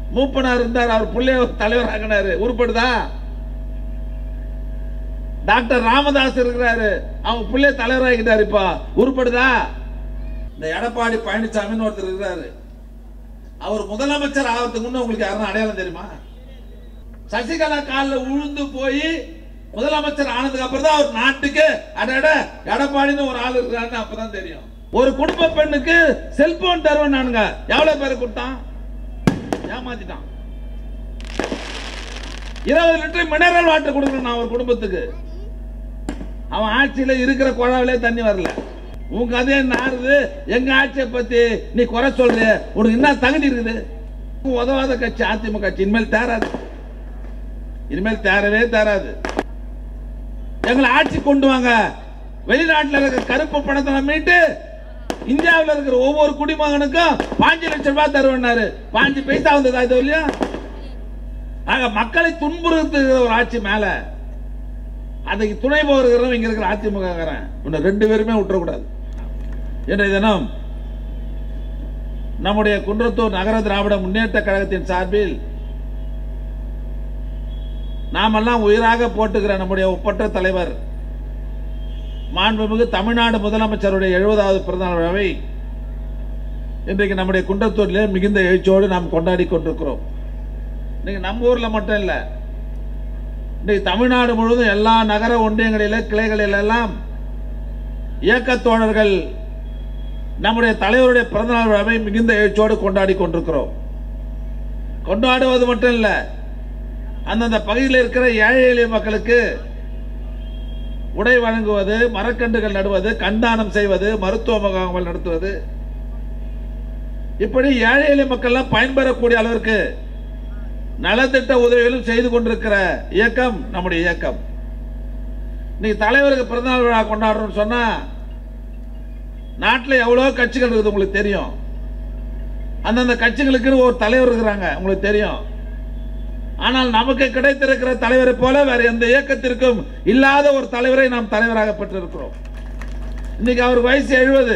மூப்பனார் இருந்தார், அவர் பிள்ளைய தலைவர் ஆகினாரு. உருப்படுதா? டாக்டர் ராமதாஸ் இருக்கிறாரு, அவங்க பிள்ளைய தலைவர் ஆகிட்டாரு. இப்ப உருப்படுதா? இந்த எடப்பாடி பழனிசாமின்னு ஒருத்தர் இருக்கிறாரு, அவர் முதலமைச்சர் ஆகிறதுக்கு முன்ன உங்களுக்கு யாரும் அடையாளம் தெரியுமா? சசிகலா காலில் உழுந்து போய் முதலமைச்சர் ஆனதுக்கு அப்புறம் தான் அவர் நாட்டுக்கு அடட எடப்பாடின்னு ஒரு ஆள் இருக்கிறாருன்னு அப்பதான் தெரியும். ஒரு குடும்ப பெண்ணுக்கு செல்போன் தருவேன் நானுங்க, எவ்வளவு பேரு கொடுத்தான்? ஏமாத்திட்டான். 20 லிட்டர் மினரல் வாட்டர் கொடுக்கணும் நான் ஒரு குடும்பத்துக்கு. அவன் ஆட்சியில இருக்கிற குழாவிலே தண்ணி வரல. உங்க அதே நாருது, எங்க ஆட்சியை பத்தி நீ குறை சொல்ற, உனக்கு என்ன தகுதி இருக்குது? உதவாத கட்சி அதிமுக கட்சி. இனிமேல் தேராது, இனிமேல் தேரவே தேராது. எங்களை ஆட்சி கொண்டு வாங்க, வெளிநாட்டில் இருக்கிற கருப்பு பணத்தை மீட்டு இந்தியாவில் இருக்கிற ஒவ்வொரு குடிமகனுக்கும் 5 லட்சம் ரூபாய் தருவேன்னாரு. 5 பைசா வந்ததா இது இல்லையா? ஆக மக்களை துன்புறுத்துகிற ஒரு ஆட்சி மேல அதுக்கு துணை போகிறவங்க இங்க இருக்கிற அதிமுக காரன் 2 பேருமே விட்டுறக்கூடாது. இன்றைய தினம் நம்முடைய குன்றத்தூர் நகர திராவிட முன்னேற்ற கழகத்தின் சார்பில் நாமெல்லாம் உயிராக போட்டுக்கிற நம்முடைய ஒப்பற்ற தலைவர் மாண்புமிகு தமிழ்நாடு முதலமைச்சருடைய 70வது பிறந்தநாள் விழாவை இன்றைக்கு நம்முடைய குன்றத்தூரிலே மிகுந்த எழுச்சியோடு நாம் கொண்டாடி கொண்டிருக்கிறோம். இன்னைக்கு நம்ம ஊர்ல மட்டும் இல்ல, இன்னைக்கு தமிழ்நாடு முழுவதும் எல்லா நகர ஒன்றியங்களில கிளைகளில் எல்லாம் இயக்க தோழர்கள் நம்முடைய தலைவருடைய பிறந்தநாள் விழாவை மிகுந்த எழுச்சியோடு கொண்டாடி கொண்டிருக்கிறோம். கொண்டாடுவது மட்டும் இல்ல, அந்தந்த பகுதியில் இருக்கிற ஏழை எளிய மக்களுக்கு உடை வழங்குவது, மரக்கன்றுகள் நடுவது, கண்தானம் செய்வது, மருத்துவ முகாம்கள் நடத்துவது, இப்படி ஏழை எளிய மக்கள் பயன்பெறக்கூடிய அளவிற்கு நலத்திட்ட உதவிகளும் செய்து கொண்டிருக்கிற இயக்கம் நம்முடைய இயக்கம். இன்னைக்கு தலைவருக்கு பிறந்தநாள் விழா கொண்டாடுறோம் சொன்னா நாட்டில் எவ்வளவு கட்சிகள் இருக்குது உங்களுக்கு தெரியும். அந்தந்த கட்சிகளுக்கு ஒரு தலைவர் இருக்கிறாங்க உங்களுக்கு தெரியும். ஆனால் நமக்கு கிடைத்திருக்கிற தலைவரை போல வேற எந்த இயக்கத்திற்கும் இல்லாத ஒரு தலைவரை நாம் தலைவராக பெற்றிருக்கிறோம். இன்னைக்கு அவர் வயசு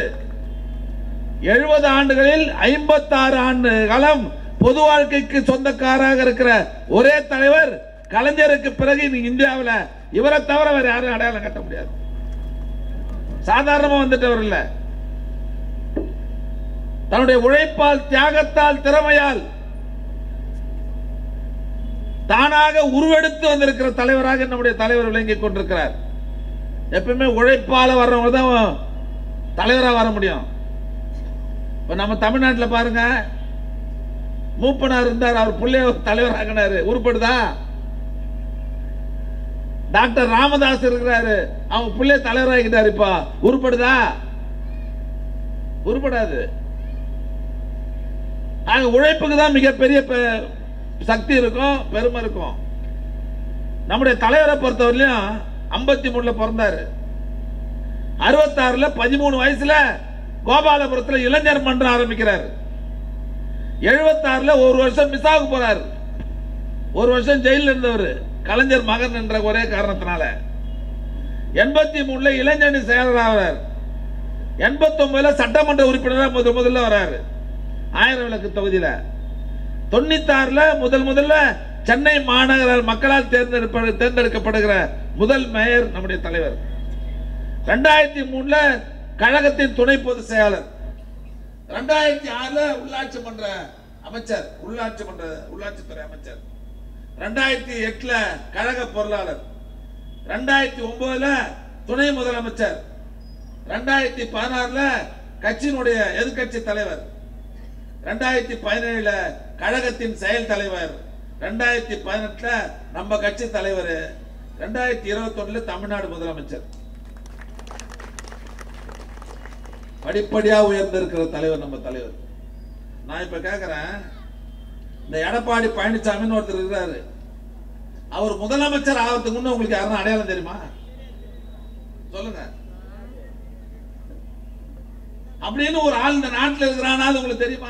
70 ஆண்டுகளில் 56 ஆண்டு காலம் பொது வாழ்க்கைக்கு சொந்தக்காராக இருக்கிற ஒரே தலைவர் கலைஞருக்கு பிறகு இந்தியாவில் இவரை தவிர வேற யாரும் அடையாளம் கட்ட முடியாது. சாதாரணமா வந்துட்டவர் இல்ல, தன்னுடைய உழைப்பால், தியாகத்தால், திறமையால் தானாக உருவெடுத்து வந்திருக்கிற தலைவராக நம்முடைய தலைவர் விளங்கிக் கொண்டிருக்கிறார். எப்பவுமே உழைப்பால வர்றவங்க தான் தலைவராக வர முடியும். இப்ப நம்ம தமிழ்நாட்டில் பாருங்க, மூப்பனார் இருந்தார், அவர் பிள்ளைய தலைவர் ஆகினாரு. உருப்படுதா? டாக்டர் ராமதாஸ் இருக்கிறாரு, அவங்க பிள்ளைய தலைவர் ஆகிட்டாரு. இப்ப உருப்படுதா? உருப்படாது. உழைப்புக்கு தான் மிகப்பெரிய சக்தி இருக்கும், பெருமை இருக்கும். நம்முடைய தலைவரை பொறுத்தவரையிலும் 53ல பிறந்தாரு. 66ல 13 வயசுல கோபாலபுரத்தில் இளைஞர் மன்றம் ஆரம்பிக்கிறார். 76ல ஒரு வருஷம் மிஸ்ஸாவுக்கு போறாரு. ஒரு வருஷம் ஜெயிலில் இருந்தவர், கலைஞர் மகன் என்ற ஒரே காரணத்தினால. 83ல இளைஞரணி செயலராகிறார். 89ல சட்டமன்ற உறுப்பினராக முதல்ல வராரு ஆயிரம் விளக்கு தொகுதியில. 96ல முதல்ல சென்னை மாநகர மக்களால் தேர்ந்தெடுக்கப்படுகிற முதல் மேயர் நம்முடைய தலைவர். 2003ல கழகத்தின் துணை பொதுச் செயலாளர். 2006ல உள்ளாட்சி மன்ற அமைச்சர், உள்ளாட்சித்துறை அமைச்சர். 2008ல கழக பொருளாளர். 2009ல துணை முதலமைச்சர். 2016ல கட்சியினுடைய எதிர்கட்சி தலைவர். 2017ல கழகத்தின் செயல் தலைவர். 2018ல நம்ம கட்சி தலைவர். 2021ல தமிழ்நாடு முதலமைச்சர். படிப்படியா உயர்ந்திருக்கிற தலைவர் நம்ம தலைவர். நான் இப்ப கேக்குறேன், இந்த எடப்பாடி பழனிசாமின்னு ஒருத்தர் இருக்கிறாரு, அவர் முதலமைச்சர் ஆகிறதுக்கு முன்ன உங்களுக்கு யாரும் அடையாளம் தெரியுமா? சொல்லுங்க. அப்படின்னு ஒரு ஆள் இந்த நாட்டில் இருக்கிறானா உங்களுக்கு தெரியுமா?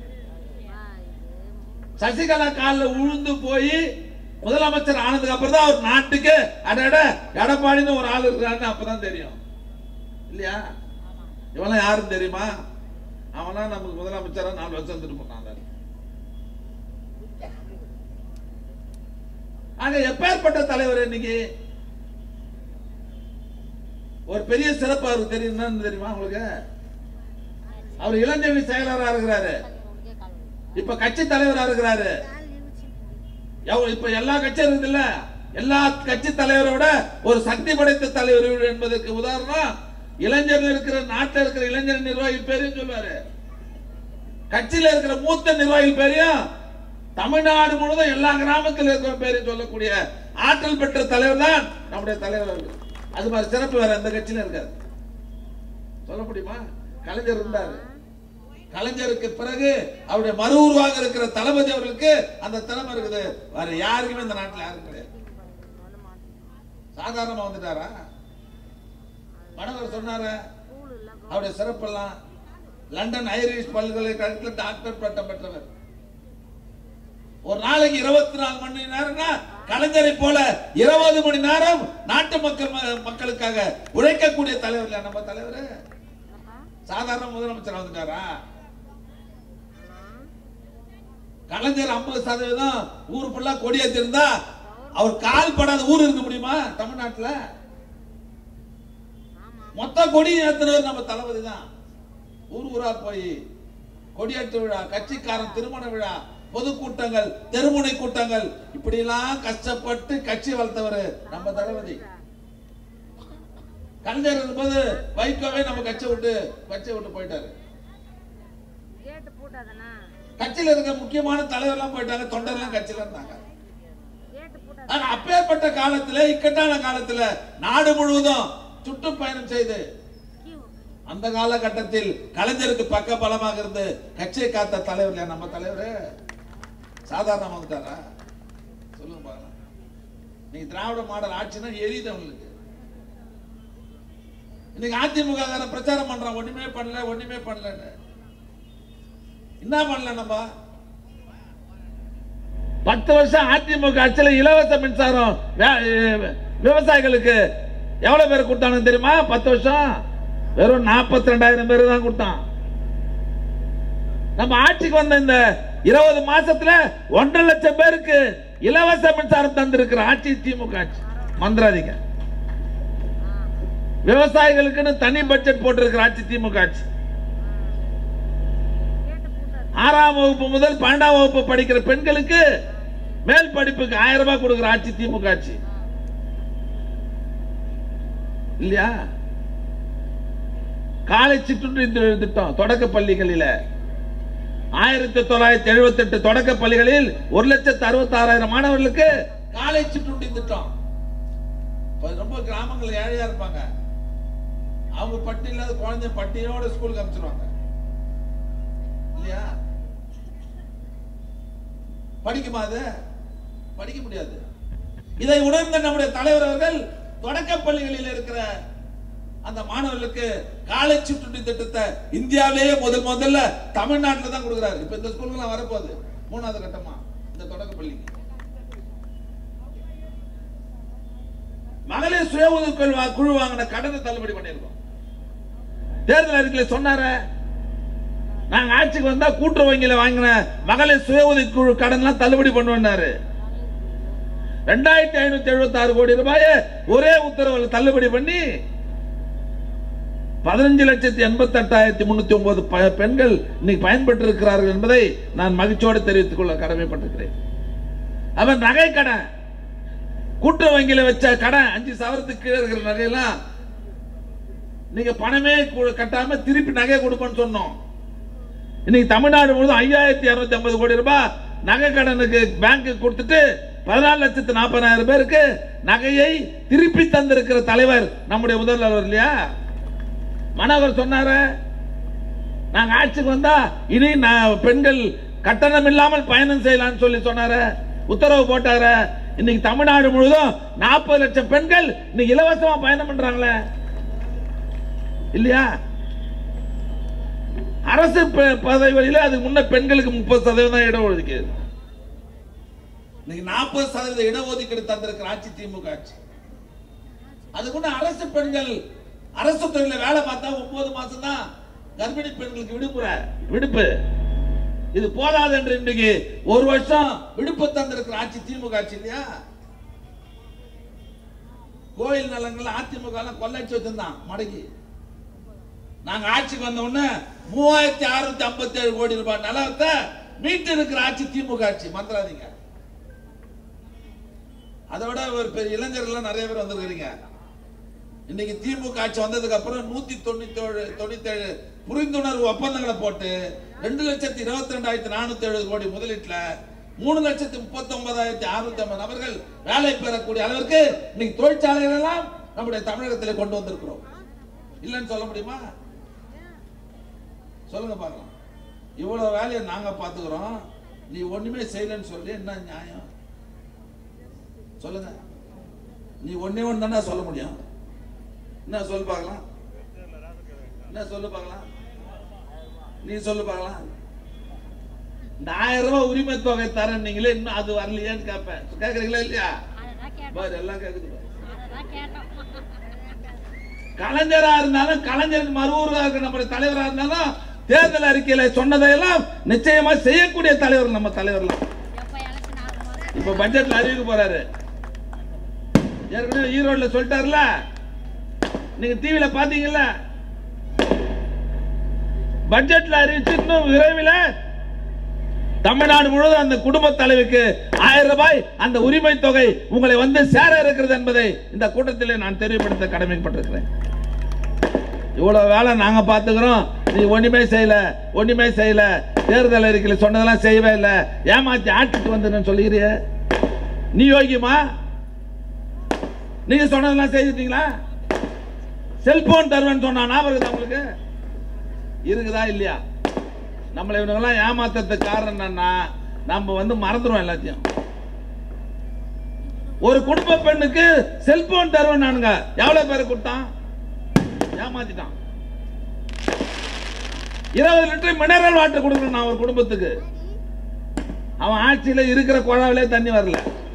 சசிகலா காலில் உழுந்து போய் முதலமைச்சர் ஆனதுக்கு அப்புறம் தான் அவர் நாட்டுக்கு அடட எடப்பாடின்னு ஒரு ஆள் இருக்கிறான்னு அப்பதான் தெரியும் இல்லையா? இவெல்லாம் யாரும் தெரியுமா? அவனா நமக்கு முதலமைச்சரா 4 வருஷம் இருந்துட்டு போனாங்க. ஆக எப்பேற்பட்ட தலைவர் இன்னைக்கு ஒரு பெரிய சிறப்பு அவருக்கு தெரியும். தெரியுமா உங்களுக்கு? அவர் இளைஞரணி செயலாளராக இருக்கிறாரு, இப்ப கட்சி தலைவராக இருக்கிறாரு. இப்ப எல்லா கட்சியும் இருக்குது இல்ல, எல்லா கட்சி தலைவரோட ஒரு சக்தி படைத்த தலைவர் என்பதற்கு உதாரணம் இளைஞர்கள் இருக்கிற நாட்டில் இருக்கிற இளைஞர் நிர்வாகி பேரையும் சொல்வாரு, கட்சியில் இருக்கிற மூத்த நிர்வாகி பேரையும், தமிழ்நாடு முழுவதும் எல்லா கிராமத்தில் இருக்கிற பேரையும் சொல்லக்கூடிய ஆற்றல் பெற்ற தலைவர் தான் நம்முடைய தலைவர். அது மாதிரி சிறப்பு வேற எந்த கட்சியிலும் இருக்காது. சொல்ல முடியுமா? கலைஞர் இருந்தாரு, கலைஞருக்கு பிறகு அவருடைய மறு உருவாக இருக்கிற தளபதி அவர்களுக்கு அந்த திறமை இருக்குது. வேற யாருக்குமே இந்த நாட்டில் யாரும் கிடையாது. சாதாரணமா வந்துட்டாரா? மனவர் சொன்னாரு அவருடைய சிறப்பெல்லாம். லண்டன் ஐரிஷ் பல்கலைக்கழகத்தில் டாக்டர் பட்டம் பெற்றவர். ஒரு நாளைக்கு 24 மணி நேரம்னா கலைஞரை போல 20 மணி நேரம் நாட்டு மக்களுக்காக உழைக்கக்கூடிய தலைவர் நம்ம தலைவர். சாதாரண முதலமைச்சர் வந்துட்டாரா? கலைஞர் 50% ஊர் ஃபுல்லா கொடியேற்றி இருந்தா அவர் கால் படாத ஊர் இருக்க முடியுமா தமிழ்நாட்டில்? மொத்த கொடி ஏற்றினவர் நம்ம தளபதி தான். ஊர் ஊரா போய் கொடியேற்று விழா, கட்சிக்காரன் திருமண விழா, பொதுக்கூட்டங்கள், தெருமுனை கூட்டங்கள், இப்படி எல்லாம் கஷ்டப்பட்டு கட்சி வளர்த்தவர் நம்ம தளபதி. கலைஞர் இருக்கும்போது வைகோவே நம்ம கட்சியை விட்டு போயிட்டாரு. கட்சியில இருக்க முக்கியமான தலைவர்லாம் போயிட்டாங்க, தொண்டர்லாம் கட்சியில இருந்தாங்க. அப்பேற்பட்ட காலத்துல, இக்கட்டான காலத்துல நாடு முழுவதும் சுற்றுப்பயணம் செய்து அந்த காலகட்டத்தில் கலைஞருக்கு பக்க பலமாக இருந்து கட்சியை காத்த தலைவர் நம்ம தலைவர். சாதாரணமா வந்துட்டாரா? சொல்லுங்க பாக்கலாம். நீங்க திராவிட மாடல் ஆட்சினா எரியுது அவங்களுக்கு. இன்னைக்கு அதிமுக பிரச்சாரம் பண்றான், ஒண்ணுமே பண்ணல. என்ன பண்ணல? நம்ம 10 வருஷம் அதிமுக ஆட்சியில் இலவச மின்சாரம் விவசாயிகளுக்கு எவ்வளவு பேர் கொடுத்தானு தெரியுமா? 10 வருஷம் வெறும் 42,000 பேர் தான் கொடுத்தான். நம்ம ஆட்சிக்கு வந்த இந்த 20 மாசத்துல 1.5 லட்சம் பேருக்கு இலவச மின்சாரம் தந்திருக்கிற ஆட்சி திமுக ஆட்சி. மந்திராதிங்க விவசாயிகளுக்குன்னு தனி பட்ஜெட் போட்டிருக்கிற ஆட்சி திமுக ஆட்சி. 6ஆம் வகுப்பு முதல் 12ஆம் வகுப்பு படிக்கிற பெண்களுக்கு மேல் படிப்புக்கு 1000 ரூபாய் கொடுக்கிற ஆட்சி திமுக ஆட்சி இல்லையா? காலை சிற்றுண்டி திட்டம் தொடக்க பள்ளிகளில் 1978 தொடக்க பள்ளிகளில் 1,66,000 மாணவர்களுக்கு காலை சிற்றுண்டி திட்டம். ரொம்ப கிராமங்கள் ஏழையா இருப்பாங்க, அவங்க பட்டி இல்லாத குழந்தை பட்டியோட ஸ்கூலுக்கு அனுப்பிச்சிருவாங்க இல்லையா? படிக்குமா? அது படிக்க முடியாது. இதை உணர்ந்த நம்முடைய தலைவர் அவர்கள் தொடக்க பள்ளிகளில் இருக்கிற அந்த மாணவர்களுக்கு காலை சிற்றுண்டி திட்டத்தை இந்தியாவிலேயே முதல்ல தமிழ்நாட்டில் தான் கொடுக்கிறாரு. இப்ப இந்த ஸ்கூலுக்கு வரப்போகுது 3வது கட்டமா இந்த தொடக்க பள்ளிக்கு. மகளிர் சுய உதவி குழு வாங்கின கடனை தள்ளுபடி பண்ணிருக்கோம். தேர்தல் அறிக்கையில் சொன்னார, நாங்க ஆட்சிக்கு வந்தா கூட்டுறவு வங்கியில வாங்கின மகளிர் சுய உதவி குழு கடன் தள்ளுபடி பண்ணுவாரு. 2,576 கோடி ரூபாயை ஒரே உத்தரவில் தள்ளுபடி பண்ணி 15,88,309 பெண்கள் இன்னைக்கு பயன்பெற்று இருக்கிறார்கள் என்பதை நான் மகிழ்ச்சியோடு தெரிவித்துக் கொள்ள கடமைப்பட்டிருக்கிறேன். அவன் நகை கடன், கூட்டுறவு வங்கியில வச்ச கடன் 5,000 கீழே இருக்கிற நகையெல்லாம் நீங்க பணமே கட்டாம திருப்பி நகை கொடுப்பேன்னு சொன்னோம். இன்னைக்கு தமிழ்நாடு முழுவதும் 5,250 கோடி ரூபாய் நகை கடனுக்கு பேங்க் கொடுத்துட்டு 14,40,000 பேருக்கு நகையை திருப்பி தந்திருக்கிற தலைவர் நம்முடைய முதல்வர் இல்லையா? மனவர் சொன்னார, நாங்க ஆட்சிக்கு வந்தா இனி பெண்கள் கட்டணம் இல்லாமல் பயணம் செய்யலாம் சொல்லி சொன்னார, உத்தரவு போட்டார. இன்னைக்கு தமிழ்நாடு முழுவதும் 40 லட்சம் பெண்கள் இன்னைக்கு இலவசமா பயணம் பண்றாங்களே இல்லையா? அரசு பதவிகளில் அதுக்கு முன்ன பெண்களுக்கு 30% இடஒதுக்கீடு, இன்னைக்கு 40% இடஒதுக்கீடு தந்திருக்கிற ஆட்சி திமுக ஆட்சி. அதுக்கு அரசு பெண்கள் அரசு துறையில வேலை பார்த்தா 9 மாசம் தான் கர்ப்பிணி பெண்களுக்கு விடுப்பு. இது போதாது என்று இன்றைக்கு 1 வருஷம் விடுப்பு தந்திருக்கிற ஆட்சி திமுக ஆட்சி இல்லையா? கோயில் நிலங்கள் அதிமுக கொள்ளைச்சு வச்சிருந்தான் மடக்கி. நாங்க ஆட்சிக்கு வந்த உடனே 3657 கோடி ரூபாய் நிலத்தை மீட்டு இருக்கிற ஆட்சி திமுக ஆட்சி. மறந்துடாதீங்க. அதோட ஒரு பெரிய இளைஞர்கள் நிறைய பேர் வந்திருக்கிறீங்க. இன்னைக்கு திமுக ஆட்சி வந்ததுக்கு அப்புறம் 197 புரிந்துணர்வு ஒப்பந்தங்களை போட்டு 2,22,470 கோடி முதலீட்டுல 3,39,650 நபர்கள் வேலை பெறக்கூடிய அளவிற்கு இன்னைக்கு தொழிற்சாலைகள் எல்லாம் நம்முடைய தமிழகத்தில் கொண்டு வந்திருக்கிறோம். இல்லைன்னு சொல்ல முடியுமா? சொல்லுங்க பார்க்கலாம். இவ்வளவு வேலையை நாங்க பாத்துக்கிறோம், நீ ஒண்ணுமே செய்யலன்னு சொல்லி என்ன நியாயம்? சொல்லுங்க. நீ ஒண்ணே ஒண்ணு தானே சொல்ல முடியும். என்ன சொல்லு பார்க்கலாம்? என்ன சொல்லு பார்க்கலாம்? நீ சொல்லு பார்க்கலாம். இந்த 1000 ரூபாய் உரிமை தொகை தரேன் நீங்களே இன்னும் அது வரலையான்னு கேட்பேன். கேட்கறீங்களா இல்லையா? எல்லாம் கேக்குது. கலைஞரா இருந்தாலும் கலைஞர் மறுவூரா இருக்க நம்முடைய தலைவரா இருந்தாலும் தேர்தல் அறிக்கையில சொன்னதையெல்லாம் நிச்சயமா செய்யக்கூடிய தலைவர் நம்ம தலைவர்லாம். இப்ப பட்ஜெட்ல அறிவிக்க போறாரு. ஏற்கனவே ஈரோடுல சொல்லிட்டாருல, நீங்க டிவில பாத்தீங்கல்ல. பட்ஜெட்ல அறிவிச்சு இன்னும் விரைவில் தமிழ்நாடு முழுவதும் அந்த குடும்ப தலைவிக்கு 1000 ரூபாய் அந்த உரிமை தொகை உங்களை வந்து சேர இருக்கிறது என்பதை இந்த கூட்டத்திலே நான் தெரியப்படுத்த கடமைப்பட்டிருக்கிறேன். இவ்வளவு வேலை நாங்க பாத்துக்கிறோம், நீ ஒண்ணுமே செய்யல, தேர்தல் அறிக்கையில் சொன்னதெல்லாம் செய்யவே இல்லை, ஏமாத்தி ஆட்சிக்கு வந்து சொல்லுகிறிய. நீ யோகியமா? நீங்க சொன்னதெல்லாம் செய்துட்டீங்களா? செல்போன் தருவேன்னு சொன்னா ஞாபகம் உங்களுக்கு இருக்குதா இல்லையா? நம்மளை இவனுங்கெல்லாம் ஏமாத்துறதுக்கு காரணம் என்னன்னா, நம்ம வந்து மறந்துடுவோம் எல்லாத்தையும். ஒரு குடும்ப பெண்ணுக்கு செல்போன் தருவேன் நானுங்க, எவ்வளவு பேர் கொடுத்தான்? ஏமாத்திட்டான். 20 லிட்டர் மினரல் வாட்டர் கொடுக்கணும் நான் ஒரு குடும்பத்துக்கு. அவன் ஆட்சியில இருக்கிற குழாவிலே தண்ணி வரல.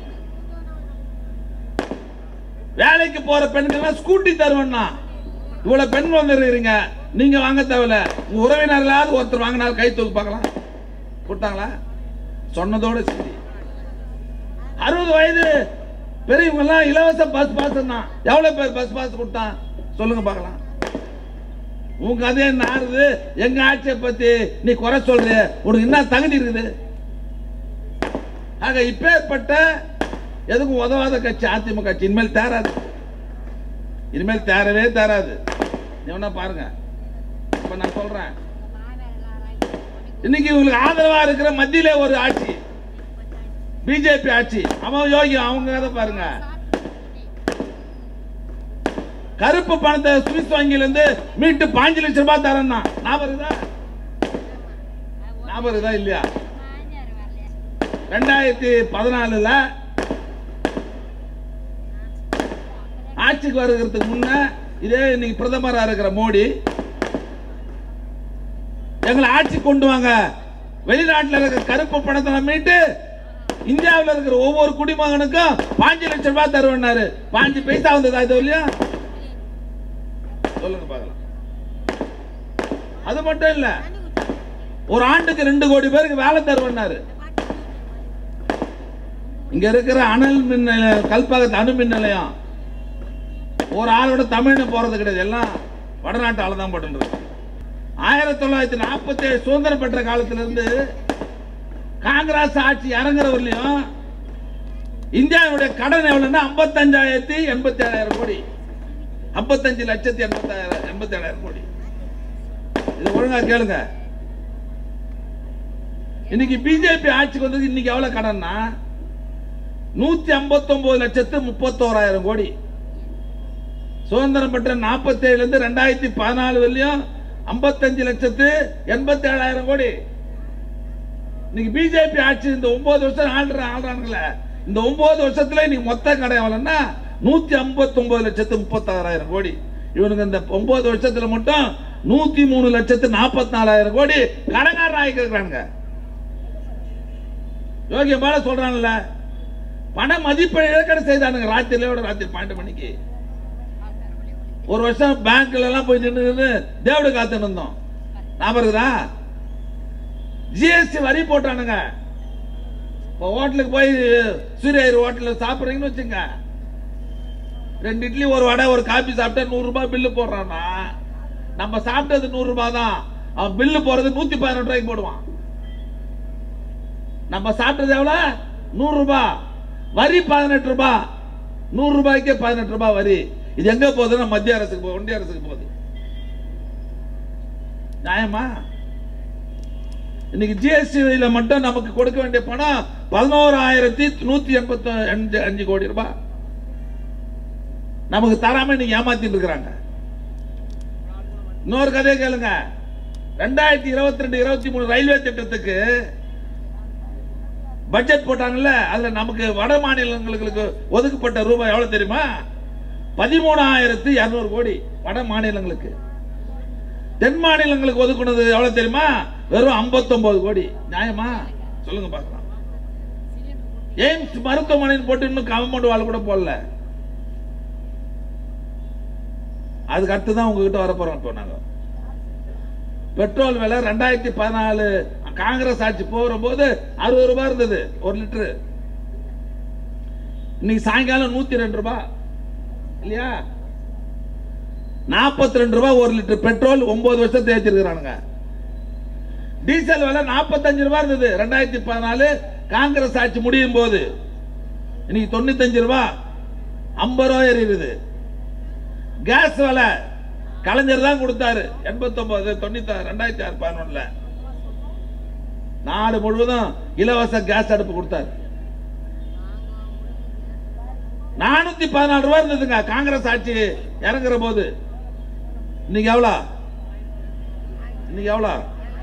வேலைக்கு போற பெண்கள் ஸ்கூட்டி தருவேன்னா, இவ்வளவு பெண் வந்துருக்கீங்க, நீங்க வாங்க தேவையில்ல, உங்க உறவினர்களாவது ஒருத்தர் வாங்கினாலும் கை தூக்கு பார்க்கலாம். கொடுத்தாங்களா? சொன்னதோட சரி. 60 வயது பெரியவங்க எல்லாம் இலவச பஸ் பாஸ் தான். எவ்வளவு பேர் பஸ் பாஸ் கொடுத்தான் சொல்லுங்க பார்க்கலாம். உங்க கதையை நாருது. எங்க ஆட்சியை பத்தி நீ குறை சொல்ற, உனக்கு என்ன தகுதி இருக்குது? ஆக இப்பேற்பட்ட எதுக்கும் உதவாத கட்சி அதிமுக கட்சி இனிமேல் தேராது. இனிமேல் தேரவே தேராது. நீ பாருங்க. இப்ப நான் சொல்றேன், இன்னைக்கு உங்களுக்கு ஆதரவா இருக்கிற மத்தியில ஒரு ஆட்சி, பிஜேபி ஆட்சி. அவன் யோகி, அவங்க கதை பாருங்க. கருப்பு பணத்தை சுவிஸ் வங்கியிலிருந்து மீட்டு 5 லட்சம் ரூபாய் தரேன்னா ஞாபகம் இருக்குதா இல்லையா? 2014 ஆட்சிக்கு வருகிறதுக்கு முன்ன இதே இன்னைக்கு பிரதமரா இருக்கிற மோடி எங்களை ஆட்சி கொண்டு வாங்க, வெளிநாட்டில் இருக்கிற கருப்பு பணத்தை மீட்டு இந்தியாவில் இருக்கிற ஒவ்வொரு குடிமகனுக்கும் 5 லட்சம் ரூபாய் தருவேன்னாரு. 5 பைசா வந்ததா இது இல்லையா? சொல்லுங்க பார்க்கலாம். அது மட்டும் இல்ல, ஒரு ஆண்டுக்கு 2 கோடி பேருக்கு வேலை தருவேன்னாரு. இங்க இருக்கிற அனல் மின் கல்பாக்கத்து அணு மின் நிலையம் ஒரு ஆளோட தமிழ்னு போறது கிடையாது, எல்லாம் வடநாட்டு ஆளு தான் போட்டு. 1947 சுதந்திரம் பெற்ற காலத்திலிருந்து காங்கிரஸ் ஆட்சி இறங்குறவர்களையும் இந்தியாவுடைய கடன் எவ்வளவுன்னா 55,87,000 கோடி. 55,87,000 கோடி. இது ஒழுங்கா கேளுங்க. இன்னைக்கு பிஜேபி ஆட்சிக்கு வந்தது இன்னைக்கு எவ்வளவு கடன்னா 159,31,000 கோடி. சுதந்திரம் பெற்ற 47 இருந்து 2014 வரையும் 55,87,000 கோடி. இன்னைக்கு பிஜேபி ஆட்சி இந்த 9 வருஷம் ஆள்றாங்கல்ல, இந்த 9 வருஷத்துல இன்னைக்கு மொத்த கடை எவ்வளவுன்னா 159,36,000 கோடி. இவனுக்கு இந்த 9 வருஷத்துல மட்டும் 103,44,000 கோடி கடன்காரன் ஆகிக்கிறாங்க. யோகிய பால சொல்றாங்கல்ல, பண மதிப்பை இழக்கடை செய்தானுங்க. ராத்திரி 12 மணிக்கு ஒரு வருஷம் பேங்க்ல எல்லாம் போய் நின்று தேவடு காத்து இருந்தோம். ஞாபகம் இருக்குதா? ஜிஎஸ்டி வரி போட்டானுங்க. ஹோட்டலுக்கு போய் சூரிய ஹோட்டல் சாப்பிடுறீங்கன்னு வச்சுங்க, 2 இட்லி ஒரு வடை ஒரு காபி சாப்பிட்டா 100 ரூபாய் பில்லு போடுறான்னா நம்ம சாப்பிட்டது 100 ரூபாய் தான், அவன் பில்லு போறது 118 ரூபாய்க்கு போடுவான். நம்ம சாப்பிட்டது எவ்வளவு? 100 ரூபாய். வரி 18 ரூபாய். 100 ரூபாய்க்கே 18 ரூபாய் வரி. இது எங்க போகுதுன்னா மத்திய அரசுக்கு போகுது, ஒன்றிய அரசுக்கு போகுது. நியாயமா? இன்னைக்கு ஜிஎஸ்டில மட்டும் நமக்கு கொடுக்க வேண்டிய பணம் 11,185 கோடி ரூபாய் நமக்கு தராம நீங்க ஏமாத்திட்டு இருக்காங்க. இன்னொரு கதையை கேளுங்க. 2022-23 ரயில்வே திட்டத்துக்கு பட்ஜெட் போட்டாங்கல்ல, அதுல நமக்கு வட மாநிலங்களுக்கு ஒதுக்கப்பட்ட ரூபாய் எவ்வளவு தெரியுமா? 13,200 கோடி வட மாநிலங்களுக்கு. தென் மாநிலங்களுக்கு ஒதுக்குனது எவ்வளவு தெரியுமா? வெறும் 59 கோடி. நியாயமா? சொல்லுங்க பார்க்கலாம். எய்ம்ஸ் மருத்துவமனை போட்டு இன்னும் கவர்மெண்ட் வாழ் கூட போடல. அதுக்கு அடுத்து தான் உங்ககிட்ட வரப்போறோம். இப்போ நாங்க பெட்ரோல் விலை 2014 காங்கிரஸ் ஆட்சி போகிற போது 60 ரூபாய் இருந்தது 1 லிட்டரு. இன்னைக்கு சாயங்காலம் 102 ரூபாய் இல்லையா? 42 ரூபாய் 1 லிட்டர் பெட்ரோல். 9 வருஷம் தேய்ச்சிருக்கிறானுங்க. டீசல் விலை 45 ரூபாய் இருந்தது 2014 காங்கிரஸ் ஆட்சி முடியும் போது. இன்னைக்கு 95 ரூபாய், 50 ரூபாய் ஏறிடுது. கேஸ் விலை கலைஞர் தான் கொடுத்தாரு 2006-11 நாடு முழுவதும் இலவச கேஸ் அடுப்பு கொடுத்தாரு. 414 ரூபாய் இருந்ததுங்க காங்கிரஸ் ஆட்சி இறங்குற போது. இன்னைக்கு எவ்வளவு? இன்னைக்கு எவ்வளவு?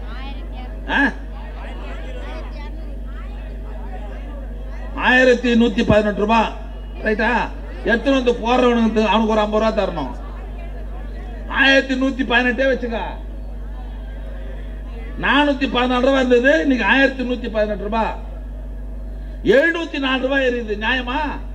1118 ரூபாய். ரைட்டா? எடுத்து வந்து போறவனுக்கு அவனுக்கு ஒரு 50 ரூபாய் தரணும். 1118 வச்சுக்க. 414 ரூபாய் இருந்தது, இன்னைக்கு 1118 ரூபாய். 704 ரூபாய் ஏறிது. நியாயமா?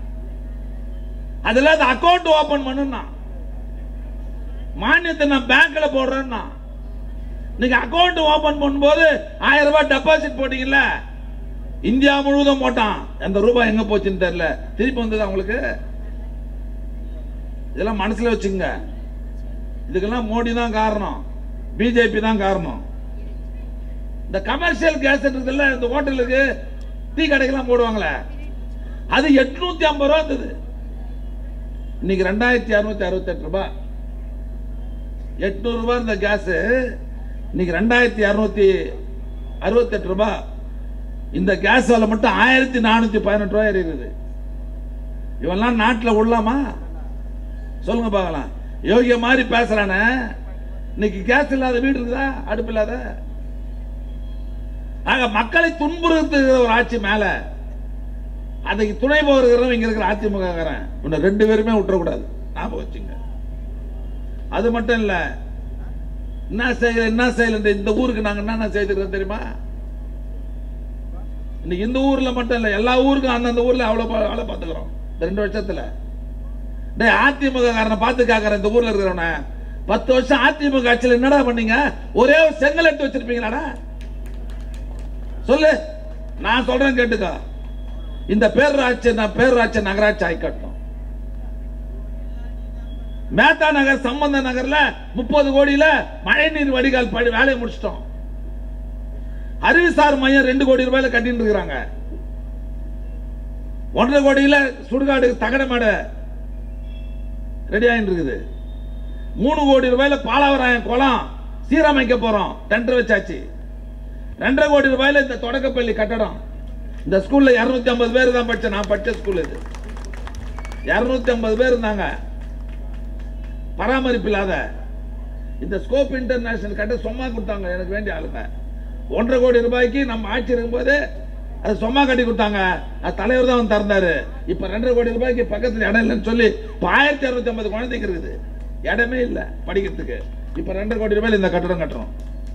அதுல அக்கௌண்ட் ஓபன் பண்ணுனா மானியத்தை நான் பேங்க்ல போடுறேன்னா, நீங்க அக்கௌண்ட் ஓபன் பண்ணும்போது 1000 ரூபாய் டெபாசிட் போட்டீங்கல்ல, இந்தியா முழுவதும் போட்டான். அந்த ரூபாய் எங்க போச்சுன்னு தெரியல. திருப்பி வந்தது உங்களுக்கு. இதெல்லாம் மனசுல வச்சுங்க. இதுக்கெல்லாம் மோடி தான் காரணம், பிஜேபி தான் காரணம். இந்த கமர்ஷியல் கேஸ் இருக்குல்ல, இந்த ஹோட்டலுக்கு டீ கடைக்கெல்லாம் போடுவாங்களே, அது 850 ரூபாய் இருந்தது. இன்னைக்கு 2668 ரூபாய். 800 ரூபாய் இருந்த கேஸ் இன்னைக்கு 2268 ரூபாய். இந்த கேஸ் விலை மட்டும் 1418 ரூபாய் இருக்குது. இவெல்லாம் நாட்டில் உள்ளாமா? சொல்லுங்க பார்க்கலாம். யோகிய மாதிரி பேசுறானே. இன்னைக்கு கேஸ் இல்லாத வீடு இருக்குதா? அடுப்பு இல்லாத? ஆக மக்களை துன்புறுத்துகிற ஒரு ஆட்சி மேல அதுக்கு துணை போகிறவங்க இங்க இருக்கிற அதிமுக காரன் 2 பேருமே விட்டுறக்கூடாது. ஞாபகம் வச்சுங்க. அது மட்டும் இல்ல, என்ன செய்யல இந்த ஊருக்கு நாங்க என்ன செய்திருக்கோம் தெரியுமா? இன்னைக்கு இந்த ஊர்ல மட்டும் இல்ல, எல்லா ஊருக்கும் அந்தந்த ஊர்ல அவ்வளவு வேலை பார்த்துக்கிறோம். 2 வருஷத்துல அதிமுக காரனை பார்த்து கேட்கறேன். இந்த ஊர்ல இருக்கிறவன 10 வருஷம் அதிமுக ஆட்சியில் என்னடா பண்ணீங்க? ஒரே ஒரு செங்கல் எடுத்து வச்சிருப்பீங்களாடா? சொல்லு. நான் சொல்றேன் கேட்டுக்கோ. இந்த பேரூராட்சி நகராட்சி ஆயிக்கட்டும். மேத்தா நகர் சம்பந்த நகர்ல 30 கோடியில மழைநீர் வடிகால் வேலையை முடிச்சிட்டோம். அறிவுசார் மையம் 2 கோடி ரூபாயில கட்டிட்டு இருக்கிறாங்க. 1.5 கோடியில சுடுகாடு தகட மேடை ரெடி ஆகிட்டு இருக்குது. 3 கோடி ரூபாயில பாலாவராயன் குளம் சீரமைக்க போறோம், டெண்டர் வச்சாச்சு. 2.5 கோடி ரூபாயில இந்த தொடக்கப்பள்ளி கட்டடம். இந்த ஸ்கூல்ல 250 பேர் தான் படிச்ச. நான் படிச்ச ஸ்கூல் இது. 250 பேர் இருந்தாங்க. பராமரிப்பு இல்லாத இந்த ஸ்கோப் இன்டர்நேஷனல் கட்ட சும்மா கொடுத்தாங்க எனக்கு வேண்டிய ஆளுங்க. 1.5 கோடி ரூபாய்க்கு நம்ம ஆட்சி இருக்கும்போது அது சும்மா கட்டி கொடுத்தாங்க. அது தலைவர் தான் திறந்தாரு. இப்ப 2.5 கோடி ரூபாய்க்கு பக்கத்துல இடம் இல்லைன்னு சொல்லி 1250 குழந்தைங்க இருக்குது. இடமே இல்ல படிக்கிறதுக்கு. இப்ப 2.5 கோடி ரூபாய் இந்த கட்டடம் கட்டுறோம்.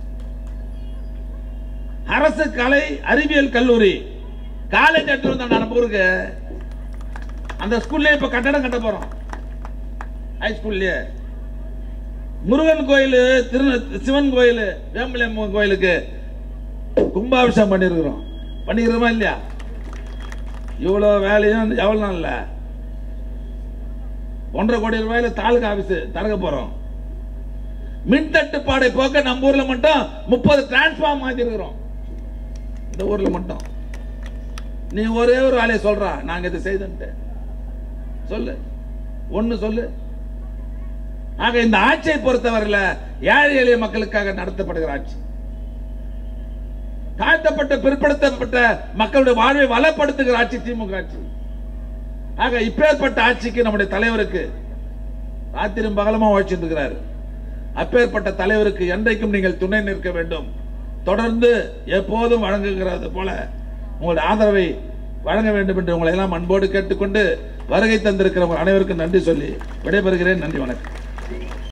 அரசு கலை அறிவியல் கல்லூரி காலேஜ் எடுத்து நம்ம ஊருக்கு. அந்த ஸ்கூல்ல இப்ப கட்டடம் கட்ட போறோம். ஹை ஸ்கூல்ல முருகன் கோயில், சிவன் கோயில், வேம்பலியம்மன் கோயிலுக்கு கும்பாபிஷேகம் பண்ணிருக்கிறோமா இல்லையா? இவ்வளவு வேலையும் எவ்வளவு நாள்ல 1.5 கோடி ரூபாயில தாலுகா ஆபீஸ் திறக்க போறோம். மின் தட்டுப்பாடை போக்க நம்ம ஊர்ல மட்டும் 30 டிரான்ஸ்ஃபார்ம் மாத்திருக்கிறோம். இந்த ஊர்ல மட்டும். நீ ஒரே ஒரு வேலையை சொல்றா, நாங்க இதை செய்துட்டு சொல்லு, ஒண்ணு சொல்லு. ஆக இந்த ஆட்சியை பொறுத்தவரையில ஏழை எளிய மக்களுக்காக நடத்தப்படுகிற ஆட்சி, தாழ்த்தப்பட்ட பிற்படுத்தப்பட்ட மக்களுடைய வாழ்வை வளப்படுத்துகிற ஆட்சி திமுக ஆட்சி. ஆக இப்பேற்பட்ட ஆட்சிக்கு நம்முடைய தலைவருக்கு ராத்திரும் பகலமா உழைச்சிட்டு இருக்கிறார். அப்பேற்பட்ட தலைவருக்கு என்றைக்கும் நீங்கள் துணை நிற்க வேண்டும். தொடர்ந்து எப்போதும் வழங்குகிறது போல உங்களுடைய ஆதரவை வழங்க வேண்டும் என்று உங்களை எல்லாம் அன்போடு கேட்டுக்கொண்டு வருகை தந்திருக்கிற அனைவருக்கும் நன்றி சொல்லி விடைபெறுகிறேன். நன்றி, வணக்கம்.